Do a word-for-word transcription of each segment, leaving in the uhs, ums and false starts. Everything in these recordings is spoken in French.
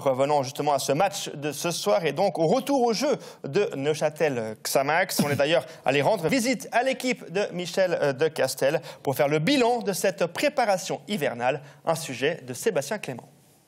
Revenons justement à ce match de ce soir et donc au retour au jeu de Neuchâtel Xamax. On est d'ailleurs allé rendre visite à l'équipe de Michel De Castel pour faire le bilan de cette préparation hivernale, un sujet de Sébastien Clément.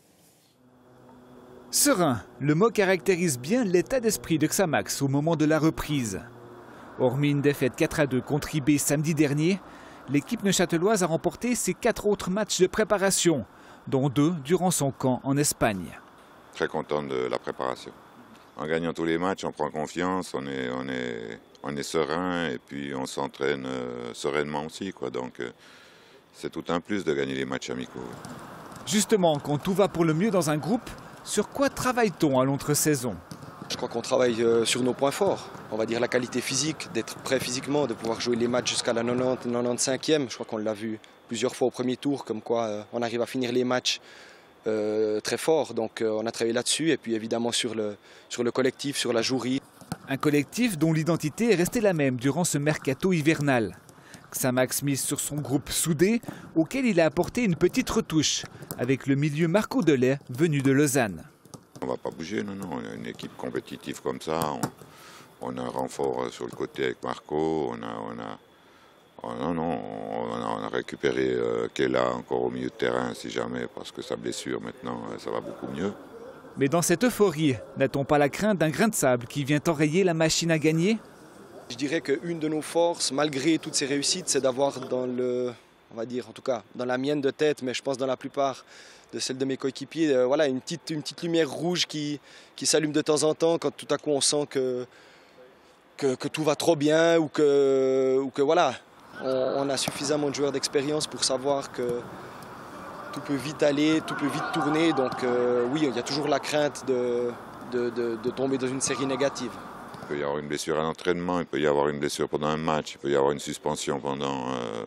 Serein, le mot caractérise bien l'état d'esprit de Xamax au moment de la reprise. Hormis une défaite quatre à deux contre I B samedi dernier, l'équipe neuchâteloise a remporté ses quatre autres matchs de préparation, dont deux durant son camp en Espagne. Très content de la préparation. En gagnant tous les matchs, on prend confiance, on est, on est, on est serein et puis on s'entraîne euh, sereinement aussi, quoi. Donc euh, c'est tout un plus de gagner les matchs amicaux. Justement, quand tout va pour le mieux dans un groupe, sur quoi travaille-t-on à l'entre-saison? Je crois qu'on travaille sur nos points forts. On va dire la qualité physique, d'être prêt physiquement, de pouvoir jouer les matchs jusqu'à la quatre-vingt-dix, quatre-vingt-quinzième. Je crois qu'on l'a vu plusieurs fois au premier tour, comme quoi euh, on arrive à finir les matchs euh, très fort. Donc euh, on a travaillé là-dessus et puis évidemment sur le, sur le collectif, sur la jouerie. Un collectif dont l'identité est restée la même durant ce mercato hivernal. Xamax mise sur son groupe soudé, auquel il a apporté une petite retouche, avec le milieu Marco Delay, venu de Lausanne. On ne va pas bouger, non, non. On a une équipe compétitive comme ça. On, on a un renfort sur le côté avec Marco. On a, on a, on, non, non, on a, on a récupéré euh, Kela encore au milieu de terrain, si jamais, parce que sa blessure, maintenant, ça va beaucoup mieux. Mais dans cette euphorie, n'a-t-on pas la crainte d'un grain de sable qui vient enrayer la machine à gagner? Je dirais qu'une de nos forces, malgré toutes ces réussites, c'est d'avoir dans le, on va dire en tout cas, dans la mienne de tête, mais je pense dans la plupart de celles de mes coéquipiers, euh, voilà, une petite, une petite lumière rouge qui, qui s'allume de temps en temps quand tout à coup on sent que, que, que tout va trop bien ou que, ou que voilà, on, on a suffisamment de joueurs d'expérience pour savoir que tout peut vite aller, tout peut vite tourner. Donc euh, oui, il y a toujours la crainte de, de, de, de tomber dans une série négative. Il peut y avoir une blessure à l'entraînement, il peut y avoir une blessure pendant un match, il peut y avoir une suspension pendant euh,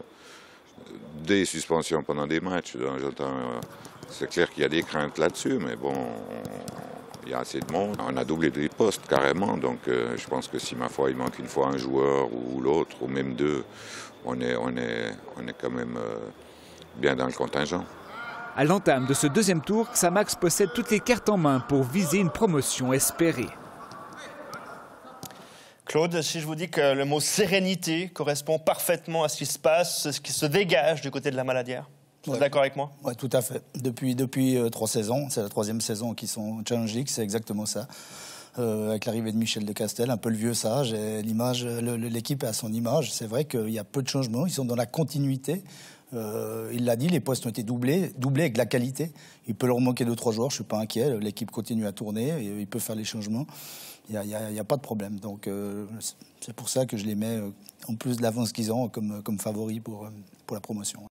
des suspensions pendant des matchs. Euh, c'est clair qu'il y a des craintes là-dessus, mais bon, il y a assez de monde. On a doublé les postes carrément, donc euh, je pense que si ma foi il manque une fois un joueur ou l'autre, ou même deux, on est, on est, on est quand même euh, bien dans le contingent. À l'entame de ce deuxième tour, Xamax possède toutes les cartes en main pour viser une promotion espérée. Claude, si je vous dis que le mot sérénité correspond parfaitement à ce qui se passe, ce qui se dégage du côté de la Maladière, vous êtes ouais. d'accord avec moi? Oui, tout à fait. Depuis, depuis euh, trois saisons, c'est la troisième saison qu'ils sont Challenge League, c'est exactement ça. Euh, avec l'arrivée de Michel De Castel, un peu le vieux sage, et l'image, l'équipe est à son image. C'est vrai qu'il y a peu de changements, ils sont dans la continuité. Euh, il l'a dit, les postes ont été doublés, doublés avec de la qualité. Il peut leur manquer deux, trois joueurs, je ne suis pas inquiet. L'équipe continue à tourner, et il peut faire les changements. Il n'y a, a, a pas de problème. Donc euh, c'est pour ça que je les mets, euh, en plus de l'avance qu'ils ont, comme, comme favoris pour, pour la promotion.